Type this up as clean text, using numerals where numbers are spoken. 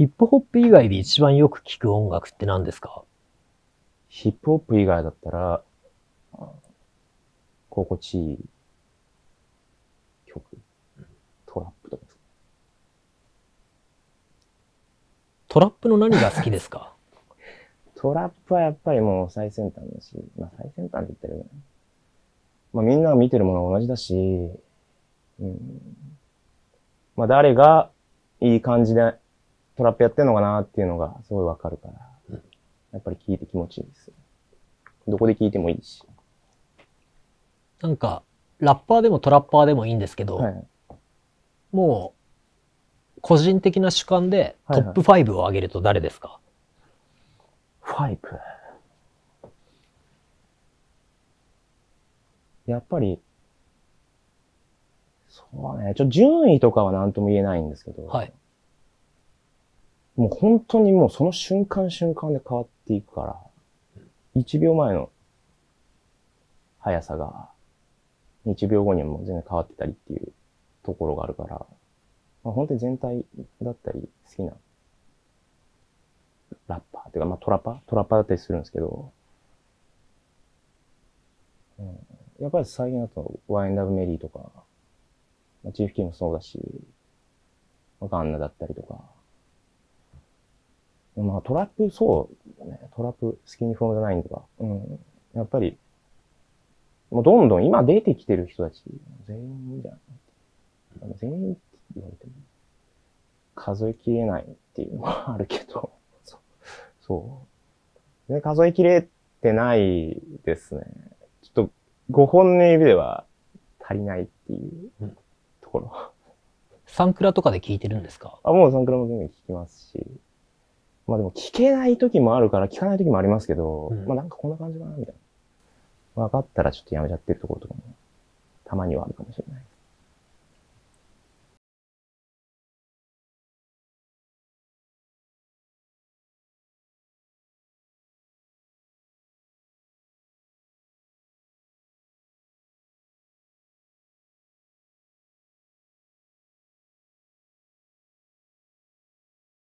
ヒップホップ以外で一番よく聴く音楽って何ですか？ ヒップホップ以外だったら、心地いい曲、トラップとかですか。 トラップの何が好きですか？ トラップはやっぱりもう最先端だし、まあ最先端って言ったらいいかな。まあみんなが見てるものは同じだし、うん、まあ誰がいい感じでトラップやってんのかなっていうのがすごいわかるから、やっぱり聴いて気持ちいいです。どこで聴いてもいいし。 なんか、ラッパーでもトラッパーでもいいんですけど、 はい。 もう、個人的な主観ではいはい。 トップ5を上げると誰ですか？ ファイブ。やっぱり、そうね、順位とかは何とも言えないんですけど、 はい。 もう本当にもうその瞬間瞬間で変わっていくから、1秒前の速さが、1秒後にはもう全然変わってたりっていうところがあるから、まあ、本当に全体だったり好きなラッパーっていうか、まあトラッパーだったりするんですけど、うん、やっぱり最近だとワインラブメリーとか、まあ、チーフキーもそうだし、まあ、ガンナだったりとか、まあトラップ、そうね、トラップ、スキニーフォームザナインとか、うん、やっぱり、もうどんどん今出てきてる人たち、全員じゃない。全員って言われても、数えきれないっていうのはあるけど、そう。で、数えきれてないですね。ちょっと5本の指では足りないっていうところ。 サンクラとかで聴いてるんですか？ あ、もうサンクラも全然聞きますし。まあでも聞けない時もあるから聞かない時もありますけど、まあなんかこんな感じかなみたいな。分かったらちょっとやめちゃってるところとかもたまにはあるかもしれない。